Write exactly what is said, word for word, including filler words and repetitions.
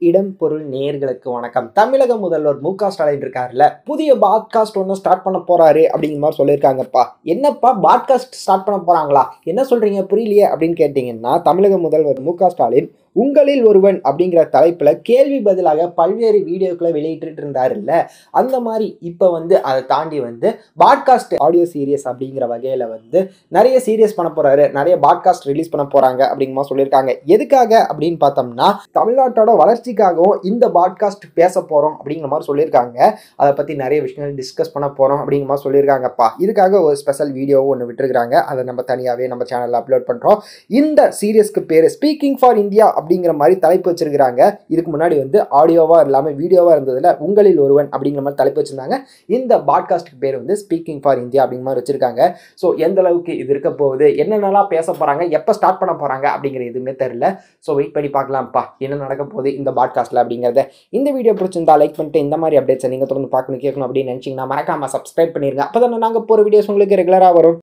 இடம் பொருள் நேயர்களுக்கு வணக்கம். தமிழக முதல்வர் மு க ஸ்டாலின் இருக்காருல்ல, புதிய பாட்காஸ்ட் ஒன்று ஸ்டார்ட் பண்ண போறாரு அப்படிங்கிற மாதிரி சொல்லியிருக்காங்கப்பா. என்னப்பா பாட்காஸ்ட் ஸ்டார்ட் பண்ண போறாங்களா, என்ன சொல்றீங்க புரியலையே அப்படின்னு கேட்டீங்கன்னா, தமிழக முதல்வர் மு க ஸ்டாலின் உங்களில் ஒருவன் அப்படிங்கிற தலைப்புல கேள்வி பதிலாக பல்வேறு வீடியோக்களை வெளியிட்டு இருந்தாருல்ல, அந்த மாதிரி இப்போ வந்து அதை தாண்டி வந்து பாட்காஸ்ட் ஆடியோ சீரியஸ் அப்படிங்கிற வகையில் வந்து நிறைய சீரியஸ் பண்ண போறாரு, நிறைய பாட்காஸ்ட் ரிலீஸ் பண்ண போறாங்க அப்படிங்கிற மாதிரி சொல்லியிருக்காங்க. எதுக்காக அப்படின்னு பார்த்தோம்னா, தமிழ்நாட்டோட வளர்ச்சிக்காகவும் இந்த பாட்காஸ்ட் பேச போறோம் அப்படிங்கிற மாதிரி சொல்லியிருக்காங்க. அதை பத்தி நிறைய விஷயங்கள் டிஸ்கஸ் பண்ண போறோம் அப்படிங்கிற மாதிரி சொல்லியிருக்காங்கப்பா. இதுக்காக ஒரு ஸ்பெஷல் வீடியோவும் ஒன்று விட்டுருக்காங்க. அதை நம்ம தனியாகவே நம்ம சேனலில் அப்லோட் பண்றோம். இந்த சீரியஸ்க்கு பேரு ஸ்பீக்கிங் ஃபார் இந்தியா அப்படிங்கிற மாதிரி தலைப்பு வச்சிருக்காங்க. இதுக்கு முன்னாடி வந்து ஆடியோவா இல்லாம வீடியோவா இருந்ததுல உங்களில் ஒருவன் அப்படிங்கிற மாதிரி தலைப்பு வச்சிருந்தாங்க. இந்த பாட்காஸ்டுக்கு பேர் வந்து ஸ்பீக்கிங் ஃபார் இந்தியா அப்படிங்கிற மாதிரி வச்சிருக்காங்க. ஸோ எந்த அளவுக்கு இது இருக்க போகுது, என்னென்னலாம் பேச போறாங்க, எப்போ ஸ்டார்ட் பண்ண போறாங்க அப்படிங்கிற எதுவுமே தெரியல. ஸோ வெயிட் பண்ணி பார்க்கலாம்ப்பா என்ன நடக்க போகுது இந்த பாட்காஸ்ட்ல அப்படிங்கிறத. இந்த வீடியோ பிடிச்சிருந்தா லைக் பண்ணிட்டு இந்த மாதிரி அப்டேட்ஸை நீங்க தொடர்ந்து பார்க்கணும் கேட்கணும் அப்படின்னு நினைச்சீங்கன்னா மறக்காம சப்ஸ்கிரைப் பண்ணிருங்க. அப்பதான் நாங்க போற வீடியோஸ் உங்களுக்கு ரெகுலரா வரும்.